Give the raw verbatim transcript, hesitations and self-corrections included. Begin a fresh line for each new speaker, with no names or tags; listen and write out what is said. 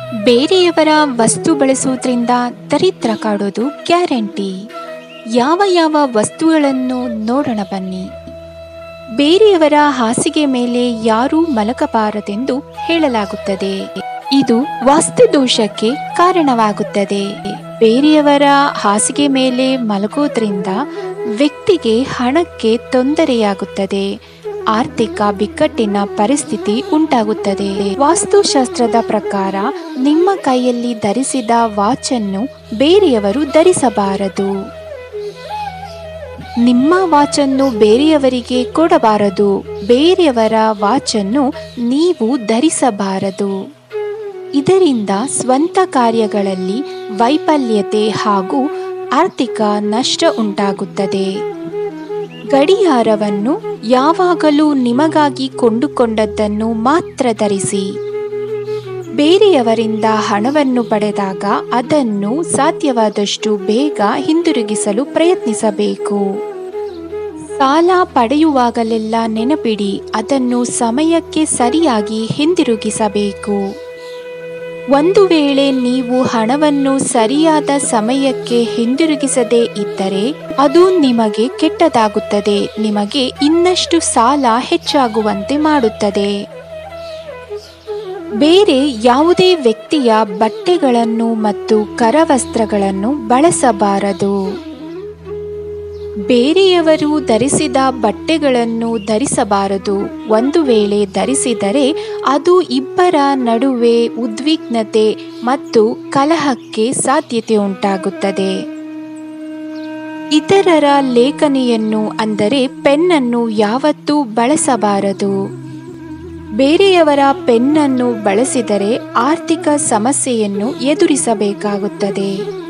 ಬೇರೆಯವರ ವಸ್ತು ಬಳಸುವುದರಿಂದ ದರಿದ್ರ ಕಾಡೋದು ಗ್ಯಾರಂಟಿ. ಯಾವ ಯಾವ ವಸ್ತುಗಳನ್ನು ನೋಡೋಣ ಬನ್ನಿ. ಬೇರೆಯವರ ಹಾಸಿಗೆ ಮೇಲೆ ಯಾರೂ ಮಲಗಬಾರದೆಂದು ಹೇಳಲಾಗುತ್ತದೆ. ಇದು ವಾಸ್ತುದೋಷಕ್ಕೆ ಕಾರಣವಾಗುತ್ತದೆ. ಬೇರೆಯವರ ಹಾಸಿಗೆ ಮೇಲೆ ಮಲಗೋದ್ರಿಂದ ವ್ಯಕ್ತಿಗೆ ಹಣಕ್ಕೆ ತೊಂದರೆಯಾಗುತ್ತದೆ, ಆರ್ಥಿಕ ಬಿಕ್ಕಟ್ಟಿನ ಪರಿಸ್ಥಿತಿ ಉಂಟಾಗುತ್ತದೆ. ವಾಸ್ತುಶಾಸ್ತ್ರದ ಪ್ರಕಾರ ನಿಮ್ಮ ಕೈಯಲ್ಲಿ ಧರಿಸಿದ ವಾಚನ್ನು ಬೇರೆಯವರು ಧರಿಸಬಾರದು. ನಿಮ್ಮ ವಾಚನ್ನು ಬೇರೆಯವರಿಗೆ ಕೊಡಬಾರದು. ಬೇರೆಯವರ ವಾಚನ್ನು ನೀವು ಧರಿಸಬಾರದು. ಇದರಿಂದ ಸ್ವಂತ ಕಾರ್ಯಗಳಲ್ಲಿ ವೈಫಲ್ಯತೆ ಹಾಗೂ ಆರ್ಥಿಕ ನಷ್ಟ ಉಂಟಾಗುತ್ತದೆ. ಗಡಿಯಾರವನ್ನು ಯಾವಾಗಲೂ ನಿಮಗಾಗಿ ಕೊಂಡುಕೊಂಡದ್ದನ್ನು ಮಾತ್ರ ಧರಿಸಿ. ಬೇರೆಯವರಿಂದ ಹಣವನ್ನು ಪಡೆದಾಗ ಅದನ್ನು ಸಾಧ್ಯವಾದಷ್ಟು ಬೇಗ ಹಿಂದಿರುಗಿಸಲು ಪ್ರಯತ್ನಿಸಬೇಕು. ಸಾಲ ಪಡೆಯುವಾಗಲೆಲ್ಲ ನೆನಪಿಡಿ, ಅದನ್ನು ಸಮಯಕ್ಕೆ ಸರಿಯಾಗಿ ಹಿಂದಿರುಗಿಸಬೇಕು. ಒಂದು ವೇಳೆ ನೀವು ಹಣವನ್ನು ಸರಿಯಾದ ಸಮಯಕ್ಕೆ ಹಿಂದಿರುಗಿಸದೇ ಇದ್ದರೆ ಅದು ನಿಮಗೆ ಕೆಟ್ಟದಾಗುತ್ತದೆ, ನಿಮಗೆ ಇನ್ನಷ್ಟು ಸಾಲ ಹೆಚ್ಚಾಗುವಂತೆ ಮಾಡುತ್ತದೆ. ಬೇರೆ ಯಾವುದೇ ವ್ಯಕ್ತಿಯ ಬಟ್ಟೆಗಳನ್ನು ಮತ್ತು ಕರವಸ್ತ್ರಗಳನ್ನು ಬಳಸಬಾರದು. ಬೇರೆಯವರು ಧರಿಸಿದ ಬಟ್ಟೆಗಳನ್ನು ಧರಿಸಬಾರದು. ಒಂದು ವೇಳೆ ಧರಿಸಿದರೆ ಅದು ಇಬ್ಬರ ನಡುವೆ ಉದ್ವಿಗ್ನತೆ ಮತ್ತು ಕಲಹಕ್ಕೆ ಸಾಧ್ಯತೆ ಉಂಟಾಗುತ್ತದೆ. ಇತರರ ಲೇಖನಿಯನ್ನು ಅಂದರೆ ಪೆನ್ನನ್ನು ಯಾವತ್ತೂ ಬಳಸಬಾರದು. ಬೇರೆಯವರ ಪೆನ್ನನ್ನು ಬಳಸಿದರೆ ಆರ್ಥಿಕ ಸಮಸ್ಯೆಯನ್ನು ಎದುರಿಸಬೇಕಾಗುತ್ತದೆ.